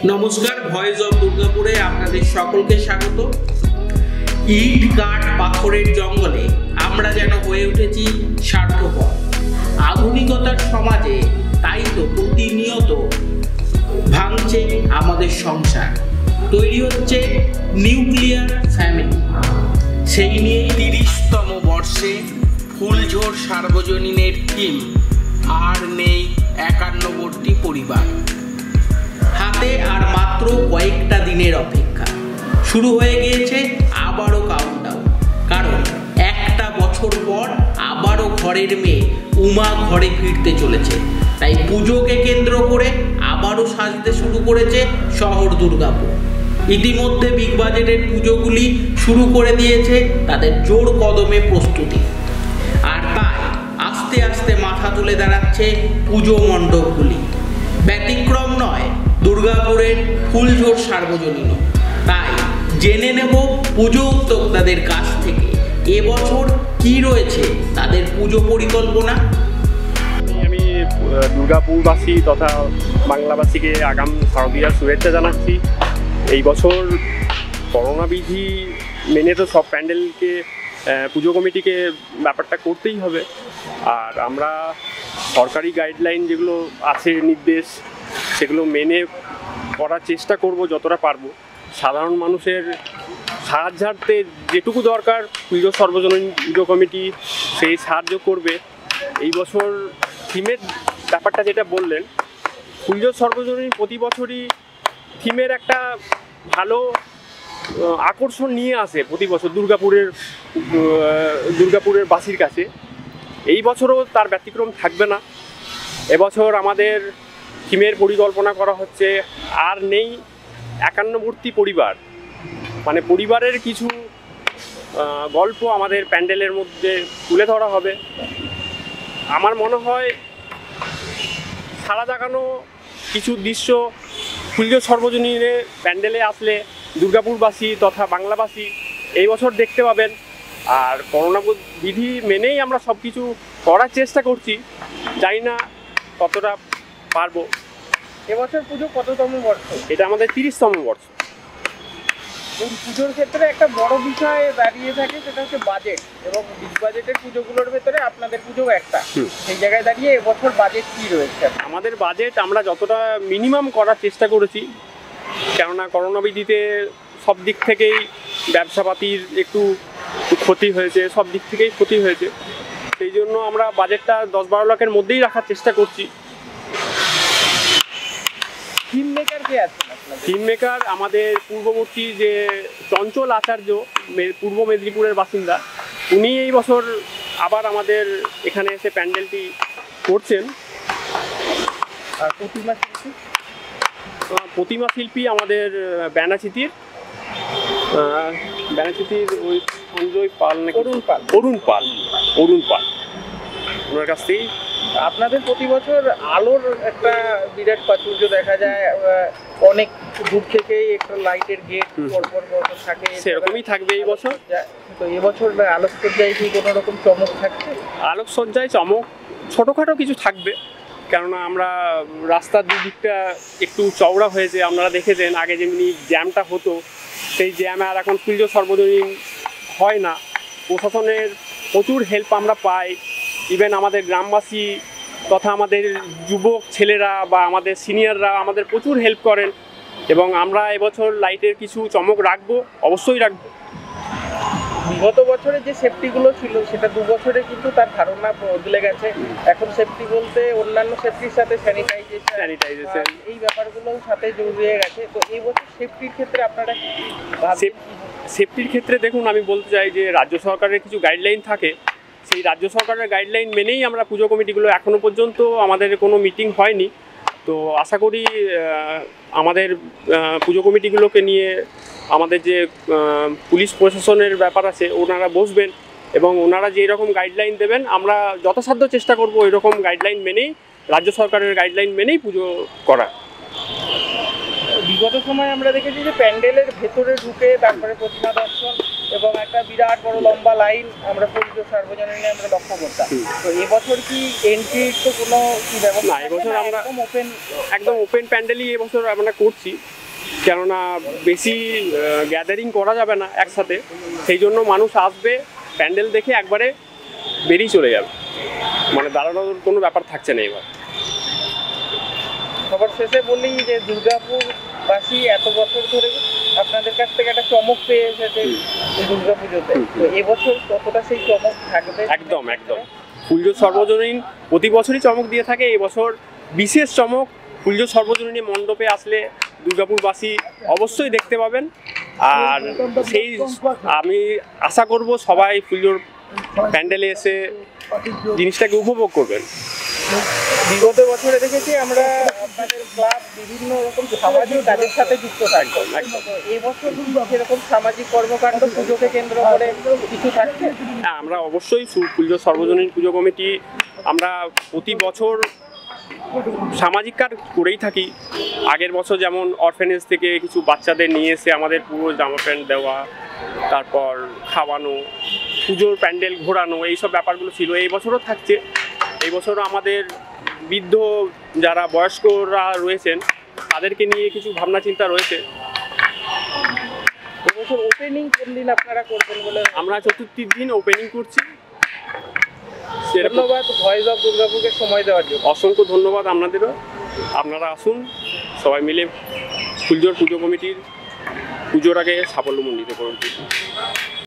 নমস্কার, voice of দুর্গাপুরে আপনাদের সকলকে স্বাগত। ইট কাঠ পাথরের জঙ্গলে আমরা যেন হয়ে উঠেছি স্বার্থপর। আধুনিকতার সমাজে তাই তো প্রতিনিয়ত ভাঙছে আমাদের সংসার, তৈরি হচ্ছে নিউক্লিয়ার ফ্যামিলি। সেই নিয়ে 30তম বর্ষে ফুলঝোর সার্বজনীনের থিম আর নেই 51টি পরিবার। হাতে আর মাত্র কয়েকটা দিনের অপেক্ষা, শুরু হয়ে গিয়েছে আবারও কাউন্টডাউন। কারণ একটা বছর পর আবারও ঘরের মেয়ে উমা ঘরে ফিরতে চলেছে। তাই পুজোকে কেন্দ্র করে আবারও সাজতে শুরু করেছে শহর দুর্গাপুর। ইতিমধ্যে বিগ বাজেটের পুজোগুলি শুরু করে দিয়েছে তাদের জোর কদমে প্রস্তুতি। আর তাই আস্তে আস্তে মাথা তুলে দাঁড়াচ্ছে পুজো মণ্ডপগুলি। ব্যতিক্রম নয় দুর্গাপুরের ফুলঝোর সার্বজনীন। তাই জেনে নেব পুজো উদ্যোক্তাদের কাছ থেকে এবছর কি রয়েছে তাদের পুজো পরিকল্পনা। আমি দুর্গাপুরবাসী তথা বাংলাবাসীকে আগাম শারদীয়ার শুভেচ্ছা জানাচ্ছি। এই বছর করোনা বিধি মেনে তো সব প্যান্ডেলকে পুজো কমিটিকে ব্যাপারটা করতেই হবে। আর আমরা সরকারি গাইডলাইন যেগুলো আছে নির্দেশ, সেগুলো মেনে করার চেষ্টা করব যতটা পারবো। সাধারণ মানুষের সাহায্যার্থে যেটুকু দরকার ফুলঝোর সর্বজনীন পুজো কমিটি সেই সাহায্য করবে। এই বছর থিমের ব্যাপারটা যেটা বললেন, ফুলঝোর সর্বজনীন প্রতি বছরই থিমের একটা ভালো আকর্ষণ নিয়ে আসে প্রতি বছর দুর্গাপুরের বাসীর কাছে। এই বছরও তার ব্যতিক্রম থাকবে না। এবছর আমাদের থিমের পরিকল্পনা করা হচ্ছে আর নেই 51টি পরিবার। মানে পরিবারের কিছু গল্প আমাদের প্যান্ডেলের মধ্যে তুলে ধরা হবে। আমার মনে হয় সারা জাগানো কিছু দৃশ্য ফুলঝোর সর্বজনীনে প্যান্ডেলে আসলে দুর্গাপুরবাসী তথা বাংলাবাসী এই বছর দেখতে পাবেন। আর করোনা বিধি মেনেই আমরা সব কিছু করার চেষ্টা করছি, জানি না কতটা পারবো। এবছর পুজো কততম বর্ষ? এটা আমাদের 30তম বর্ষ। এই পুজোর ক্ষেত্রে একটা বড় বিষয় দাঁড়িয়ে থাকে, সেটা হচ্ছে বাজেট। এবং বিগ বাজেটের পুজোগুলোর ভেতরে আপনাদের পুজো একটা, সেই জায়গায় দাঁড়িয়ে এবছর বাজেট কি রয়েছে? আমাদের বাজেট আমরা যতটা মিনিমাম করার চেষ্টা করেছি, কেননা করোনা বিধিতে সব দিক থেকেই ব্যবসাপাতির একটু ক্ষতি হয়েছে, সব দিক থেকেই ক্ষতি হয়েছে। সেই জন্য আমরা বাজেটটা 10-12 লাখের মধ্যেই রাখার চেষ্টা করছি। থিম মেকার কে আছেন? থিম মেকার আমাদের পূর্ববর্তী যে চঞ্চল আচার্য, পূর্ব মেদিনীপুরের বাসিন্দা, উনি এই বছর আবার আমাদের এখানে এসে প্যান্ডেলটি করছেন। আর প্রতিমা শিল্পী আমাদের ব্যানাচিতির ওই সঞ্জয় পাল নাকি অরুণ পাল ওনার কাছ থেকেই। আপনাদের প্রতি বছর আলোর একটা বিরাট প্রাচুর্য দেখা যায়, অনেক দূর থেকেই একটা লাইটের গেট পরপর থাকে, সেরকমই থাকবে এই বছর। তো এবছর আলোকসজ্জায় কি কোনো রকম চমক থাকছে? আলোকসজ্জায় চমক ছোটোখাটো কিছু থাকবে, কেননা আমরা রাস্তার দুদিকটা একটু চওড়া হয়েছে। আপনারা দেখেছেন আগে যেমনি জ্যামটা হতো, সেই জ্যাম আর এখন ফুলঝোর সর্বজনীন হয় না। প্রশাসনের প্রচুর হেল্প আমরা পাই। ইভেন আমাদের গ্রামবাসী তথা আমাদের যুবক ছেলেরা বা আমাদের সিনিয়ররা আমাদের প্রচুর হেল্প করেন। এবং আমরা এবছর লাইটের কিছু চমক রাখবো, অবশ্যই রাখবো। বিগত বছরে যে সেফটিগুলো ছিল সেটা 2 বছরে কিন্তু তার ধারণা বদলে গেছে। এখন সেফটি বলতে অন্যান্য সেফটির সাথে স্যানিটাইজেশন এই ব্যাপারগুলোর সাথে জড়িয়ে গেছে। তো এই বছর সেফটির ক্ষেত্রে আপনারা সেফটির ক্ষেত্রে দেখুন, আমি বলতে চাই যে রাজ্য সরকারের কিছু গাইডলাইন থাকে। সেই রাজ্য সরকারের গাইডলাইন মেনেই আমরা পুজো কমিটিগুলো, এখনও পর্যন্ত আমাদের কোনো মিটিং হয়নি। তো আশা করি আমাদের পুজো কমিটিগুলোকে নিয়ে আমাদের যে পুলিশ প্রশাসনের ব্যাপার আছে, ওনারা বসবেন এবং ওনারা যেই রকম গাইডলাইন দেবেন আমরা যথাসাধ্য চেষ্টা করব ওই রকম গাইডলাইন মেনেই, রাজ্য সরকারের গাইডলাইন মেনেই পুজো করা। বিগত সময় আমরা দেখেছি যে প্যান্ডেলের ভেতরে ঢুকে তারপরে প্রতিমা দর্শন এবং একটা বিরাট বড় লম্বা লাইন আমরা ফুলঝোর সার্বজনীনে আমরা লক্ষ্য করতাম। তো এবছর কি এন্ট্রি তো কোনো কি ব্যবস্থা? না, এবছর আমরা একদম ওপেন প্যান্ডেলই এবছর আমরা করছি, কেননা বেশি গ্যাদারিং করা যাবে না একসাথে, সেই জন্য মানুষ আসবে প্যান্ডেল দেখে একবারে বেরিয়ে চলে যাবে, মানে দাঁড়ানোর কোনো ব্যাপার থাকছে না এবার। সবার শেষে বলি যে দুর্গাপুরবাসী এত বছর ধরে আপনাদের কাছ থেকে একটা চমক পেয়ে এসেছে দুর্গা পুজোতে, তো এবছর কতটা সেই চমক থাকবে? একদম একদম, ফুলঝোর সর্বজনীন প্রতি বছরই চমক দিয়ে থাকে, এবছর বিশেষ চমক। ফুলঝোর সর্বজনীন মণ্ডপে আসলে দুর্গাপুরবাসী অবশ্যই দেখতে পাবেন, আর সেই আমি আশা করব সবাই ফুলঝোর প্যান্ডেলে এসে জিনিসটাকে উপভোগ করবেন। বিগত বছরে দেখেছি আমরা আপনাদের ক্লাব বিভিন্ন রকম সামাজিক কাজের সাথে যুক্ত থাকবো, এই বছর সেরকম সামাজিক কর্মকাণ্ড পুজোকে কেন্দ্র করে কিছু থাকছে? হ্যাঁ, আমরা অবশ্যই ফুলঝোর সর্বজনীন পুজো কমিটি আমরা প্রতি বছর সামাজিক কাজ করেই থাকি। আগের বছর যেমন অরফেনেজ থেকে কিছু বাচ্চাদের নিয়ে এসে আমাদের পুরো জামা প্যান্ট দেওয়া, তারপর খাওয়ানো, পুজোর প্যান্ডেল ঘোরানো, এইসব ব্যাপারগুলো ছিল। এই বছরও থাকছে। এই বছরও আমাদের বৃদ্ধ যারা বয়স্করা রয়েছেন তাদেরকে নিয়ে কিছু ভাবনা চিন্তা রয়েছে। এবছর ওপেনিং কোন দিন আপনারা করবেন বলে? আমরা চতুর্থীর দিন ওপেনিং করছি। ধন্যবাদ ভয়েস অফ দুর্গাপুরকে সময় দেওয়ার জন্য। অসংখ্য ধন্যবাদ আপনাদেরও। আপনারা আসুন, সবাই মিলে ফুলঝোর পুজো কমিটির পুজোটাকে সাফল্যমণ্ডিত করুন।